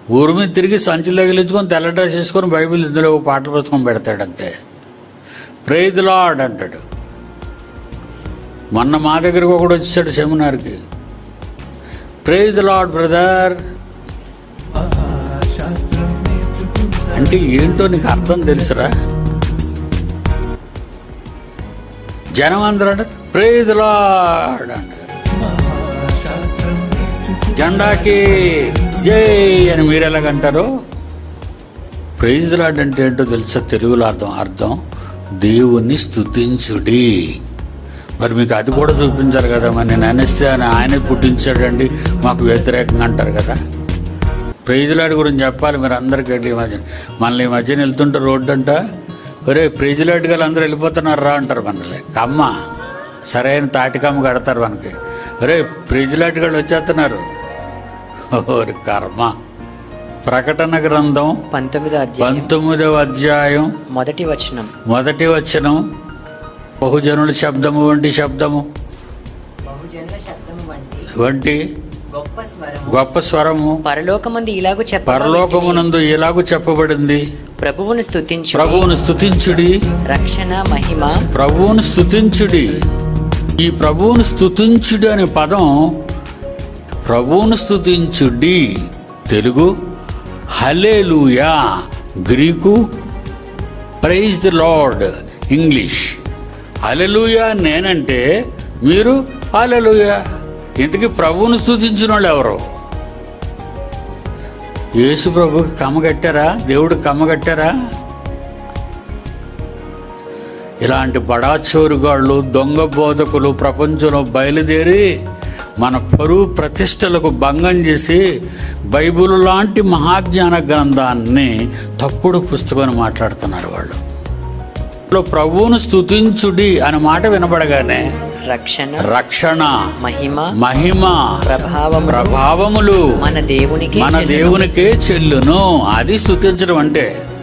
ఊరి మీద తిరిగి సంచులు తగిలించుకొని తెల్ల డ్రెస్ వేసుకొని బైబిల్ ఇందులో పాటల పుస్తకం పెడతాడు అంతే. ప్రైజ్ ది లార్డ్ అంటాడు. మొన్న మా దగ్గరకు ఒకడు వచ్చాడు సెమినార్కి. ప్రైజ్ ది లార్డ్ బ్రదర్ అంటే ఏంటో నీకు అర్థం తెలుసురా? జనం అందరూ అంటే ప్రైజ్ ది లార్డ్ అంటారు. జెండాకి జై అని మీరు ఎలాగంటారు? ప్రైజ్ ది లార్డ్ అంటే ఏంటో తెలుసా? తెలుగులో అర్థం దేవుణ్ణి స్తుతించుడి. మరి మీకు అది కూడా చూపించారు కదా. మరి నేను అనేస్తే ఆయనే పుట్టించాడండి మాకు వ్యతిరేకంగా అంటారు కదా. ప్రైజ్ ది లార్డ్ గురించి చెప్పాలి మీరు అందరికీ. ఈ మధ్య మనల్ని ఈ మధ్యన వెళ్తుంటే రోడ్డు అంట, ఒరే ప్రైజ్ ది లార్డ్ గారు అందరూ వెళ్ళిపోతున్నారు రా అంటారు. మనల్ని కమ్మ సరైన తాటికమ్మ కడతారు మనకి. ఒరే ప్రైజ్ ది లార్డ్ గారు వచ్చేస్తున్నారు. ఓరి కర్మ. ప్రకటన గ్రంథం 19వ అధ్యాయం మొదటి వచనం బహుజనుల శబ్దము వంటి గొప్ప స్వరము పరలోకమునందు ఇలాగు చెప్పబడింది, ప్రభువును స్తుతించుడి. రక్షణ మహిమ ప్రభువును స్తుతించుడి. ఈ ప్రభువును స్తుతించుడి అనే పదం ప్రభువును స్తుతించుడి తెలుగు హల్లెలూయా, Greek praise the lord English. హల్లెలూయా నేనంటే మీరు హల్లెలూయా. ఇంతకీ ప్రభువును స్తుతించిన వాళ్ళు ఎవరు? యేసు ప్రభుకి కమ్మ కట్టారా? దేవుడికి కమ్మ కట్టారా? ఇలాంటి బడాచోరుగాళ్ళు దొంగ బోధకులు ప్రపంచంలో బయలుదేరి మన పరువు ప్రతిష్టలకు భంగం చేసి బైబిల్ లాంటి మహాజ్ఞాన గ్రంథాన్ని తప్పుడు పుస్తకం మాట్లాడుతున్నారు. వాళ్ళు ప్రభువును స్తుతించుడి అనే మాట వినబడగానే రక్షణ మహిమ ప్రభావములు మన దేవునికే చెల్లును. అది స్తుతించడం అంటే.